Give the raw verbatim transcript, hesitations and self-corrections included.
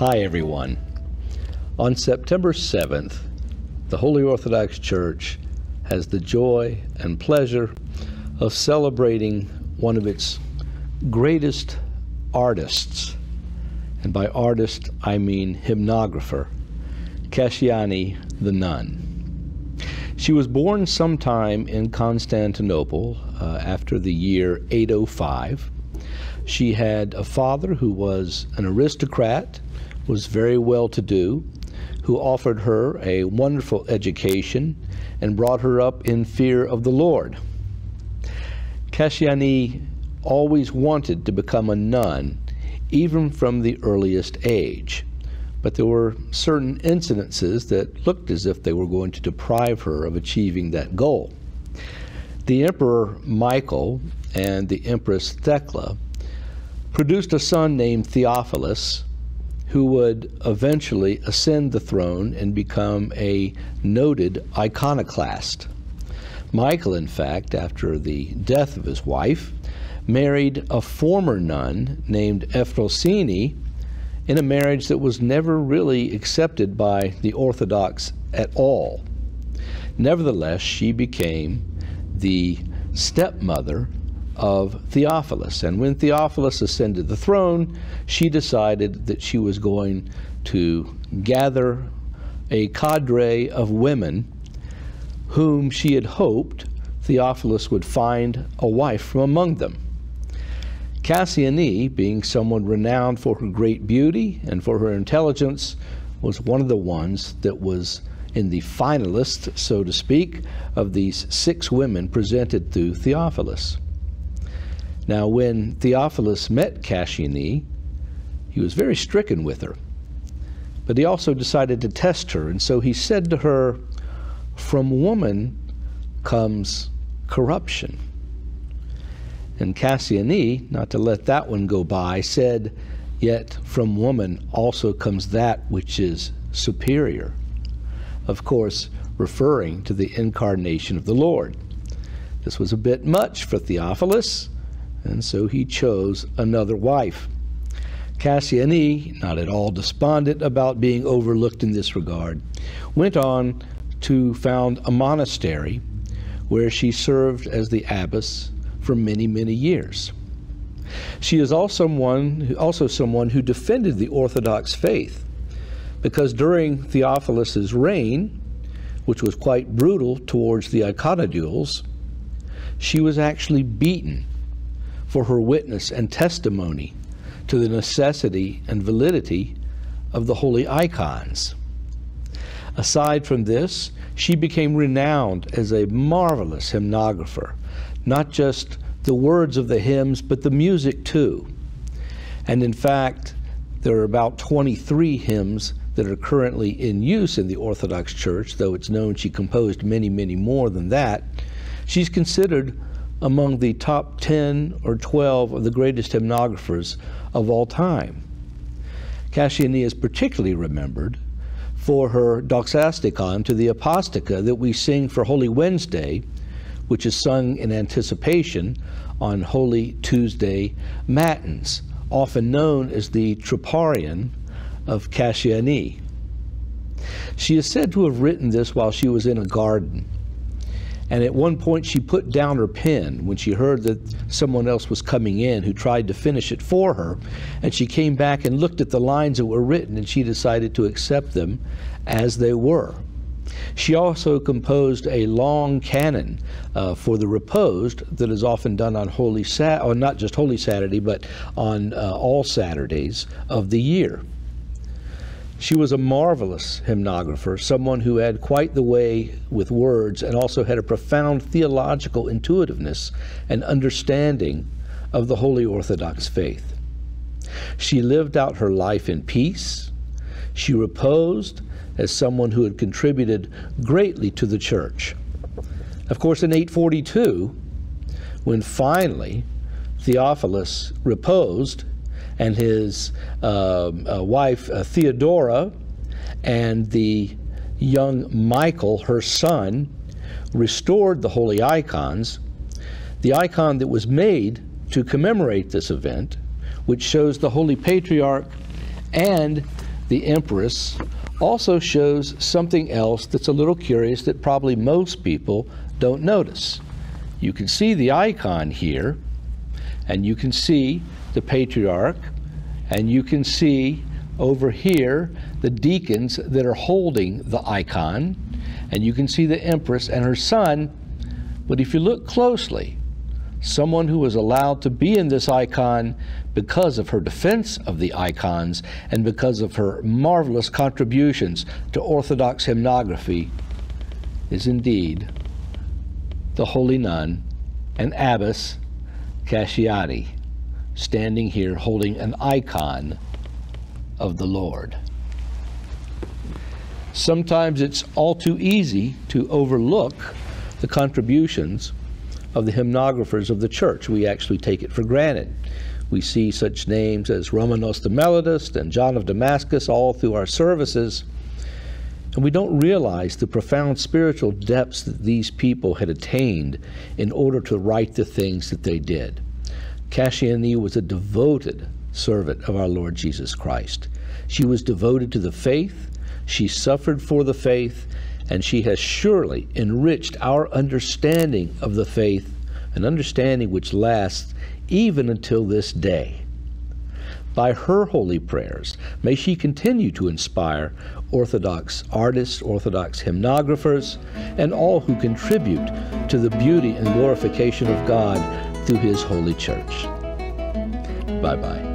Hi everyone. On September seventh, the Holy Orthodox Church has the joy and pleasure of celebrating one of its greatest artists, and by artist I mean hymnographer, Kassiane the nun. She was born sometime in Constantinople uh, after the year eight oh five. She had a father who was an aristocrat, was very well-to-do, who offered her a wonderful education and brought her up in fear of the Lord. Kassiane always wanted to become a nun, even from the earliest age. But there were certain incidences that looked as if they were going to deprive her of achieving that goal. The Emperor Michael and the Empress Thecla produced a son named Theophilus, who would eventually ascend the throne and become a noted iconoclast. Michael, in fact, after the death of his wife, married a former nun named Ephrosyne in a marriage that was never really accepted by the Orthodox at all. Nevertheless, she became the stepmother of Theophilus, and when Theophilus ascended the throne, she decided that she was going to gather a cadre of women whom she had hoped Theophilus would find a wife from among them. Kassiane, being someone renowned for her great beauty and for her intelligence, was one of the ones that was in the finalists, so to speak, of these six women presented to Theophilus. Now, when Theophilus met Kassiane, he was very stricken with her, but he also decided to test her, and so he said to her, "From woman comes corruption." And Kassiane, not to let that one go by, said, "Yet from woman also comes that which is superior," of course referring to the incarnation of the Lord. This was a bit much for Theophilus, and so he chose another wife. Kassiane, not at all despondent about being overlooked in this regard, went on to found a monastery where she served as the abbess for many, many years. She is also someone, also someone who defended the Orthodox faith, because during Theophilus's reign, which was quite brutal towards the iconodules, she was actually beaten for her witness and testimony to the necessity and validity of the holy icons. Aside from this, she became renowned as a marvelous hymnographer, not just the words of the hymns, but the music too. And in fact, there are about twenty-three hymns that are currently in use in the Orthodox Church, though it's known she composed many, many more than that. She's considered among the top ten or twelve of the greatest hymnographers of all time. Kassiane is particularly remembered for her doxasticon to the Apostica that we sing for Holy Wednesday, which is sung in anticipation on Holy Tuesday Matins, often known as the Troparion of Kassiane. She is said to have written this while she was in a garden. And at one point she put down her pen when she heard that someone else was coming in who tried to finish it for her. And she came back and looked at the lines that were written, and she decided to accept them as they were. She also composed a long canon uh, for the reposed that is often done on Holy Sat, or not just Holy Saturday, but on uh, all Saturdays of the year. She was a marvelous hymnographer, someone who had quite the way with words and also had a profound theological intuitiveness and understanding of the Holy Orthodox faith. She lived out her life in peace. She reposed as someone who had contributed greatly to the Church. Of course, in eight forty-two, when finally Theophilus reposed, and his uh, uh, wife uh, Theodora and the young Michael, her son, restored the holy icons, the icon that was made to commemorate this event, which shows the Holy Patriarch and the Empress, also shows something else that's a little curious that probably most people don't notice. You can see the icon here, and you can see the Patriarch, and you can see over here the deacons that are holding the icon, and you can see the Empress and her son. But if you look closely, someone who was allowed to be in this icon because of her defense of the icons and because of her marvelous contributions to Orthodox hymnography is indeed the holy nun and abbess Kassiane, standing here holding an icon of the Lord. Sometimes it's all too easy to overlook the contributions of the hymnographers of the church. We actually take it for granted. We see such names as Romanos the Melodist and John of Damascus all through our services, and we don't realize the profound spiritual depths that these people had attained in order to write the things that they did. Kassiane was a devoted servant of our Lord Jesus Christ. She was devoted to the faith, she suffered for the faith, and she has surely enriched our understanding of the faith, an understanding which lasts even until this day. By her holy prayers, may she continue to inspire Orthodox artists, Orthodox hymnographers, and all who contribute to the beauty and glorification of God through His holy church. Bye-bye.